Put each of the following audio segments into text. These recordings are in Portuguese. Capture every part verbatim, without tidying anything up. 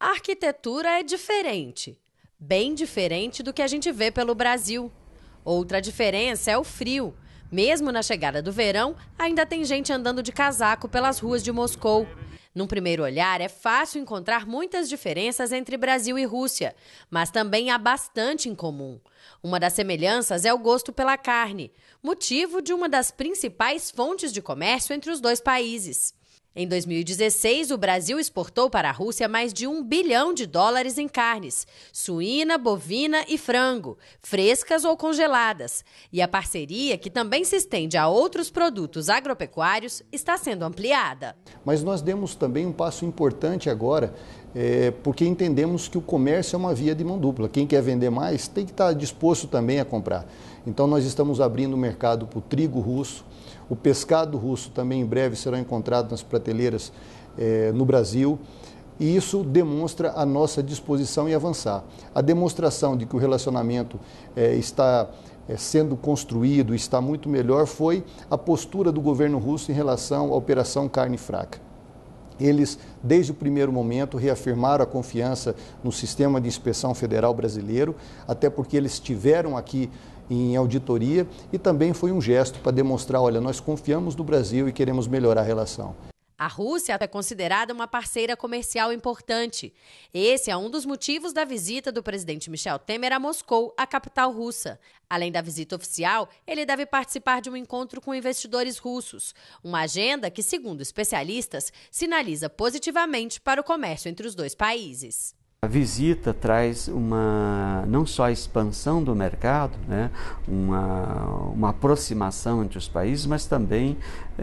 A arquitetura é diferente, bem diferente do que a gente vê pelo Brasil. Outra diferença é o frio. Mesmo na chegada do verão, ainda tem gente andando de casaco pelas ruas de Moscou. Num primeiro olhar, é fácil encontrar muitas diferenças entre Brasil e Rússia, mas também há bastante em comum. Uma das semelhanças é o gosto pela carne, motivo de uma das principais fontes de comércio entre os dois países. Em dois mil e dezesseis, o Brasil exportou para a Rússia mais de um bilhão de dólares em carnes, suína, bovina e frango, frescas ou congeladas. E a parceria, que também se estende a outros produtos agropecuários, está sendo ampliada. Mas nós demos também um passo importante agora, é, porque entendemos que o comércio é uma via de mão dupla. Quem quer vender mais tem que estar disposto também a comprar. Então nós estamos abrindo o mercado para o trigo russo. O pescado russo também em breve será encontrado nas prateleiras eh, no Brasil, e isso demonstra a nossa disposição em avançar. A demonstração de que o relacionamento eh, está eh, sendo construído, está muito melhor, foi a postura do governo russo em relação à Operação Carne Fraca. Eles, desde o primeiro momento, reafirmaram a confiança no sistema de inspeção federal brasileiro, até porque eles estiveram aqui em auditoria, e também foi um gesto para demonstrar, olha, nós confiamos no Brasil e queremos melhorar a relação. A Rússia é considerada uma parceira comercial importante. Esse é um dos motivos da visita do presidente Michel Temer a Moscou, a capital russa. Além da visita oficial, ele deve participar de um encontro com investidores russos, uma agenda que, segundo especialistas, sinaliza positivamente para o comércio entre os dois países. A visita traz uma, não só a expansão do mercado, né, uma, uma aproximação entre os países, mas também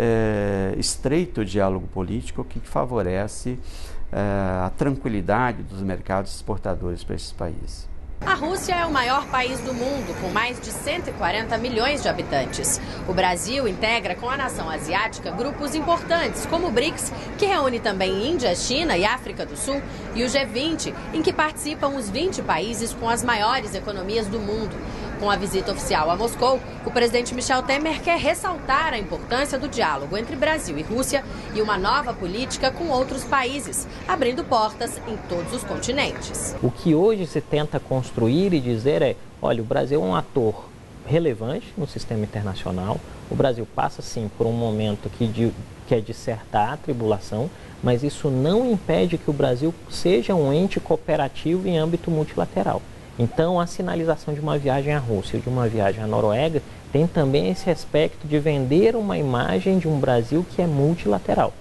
é, estreito diálogo político que favorece é, a tranquilidade dos mercados exportadores para esses países. A Rússia é o maior país do mundo, com mais de cento e quarenta milhões de habitantes. O Brasil integra com a nação asiática grupos importantes, como o BRICS, que reúne também Índia, China e África do Sul, e o G vinte, em que participam os vinte países com as maiores economias do mundo. Com a visita oficial a Moscou, o presidente Michel Temer quer ressaltar a importância do diálogo entre Brasil e Rússia e uma nova política com outros países, abrindo portas em todos os continentes. O que hoje se tenta construir e dizer é, olha, o Brasil é um ator relevante no sistema internacional, o Brasil passa sim por um momento que, de, que é de certa atribulação, mas isso não impede que o Brasil seja um ente cooperativo em âmbito multilateral. Então, a sinalização de uma viagem à Rússia e de uma viagem à Noruega tem também esse aspecto de vender uma imagem de um Brasil que é multilateral.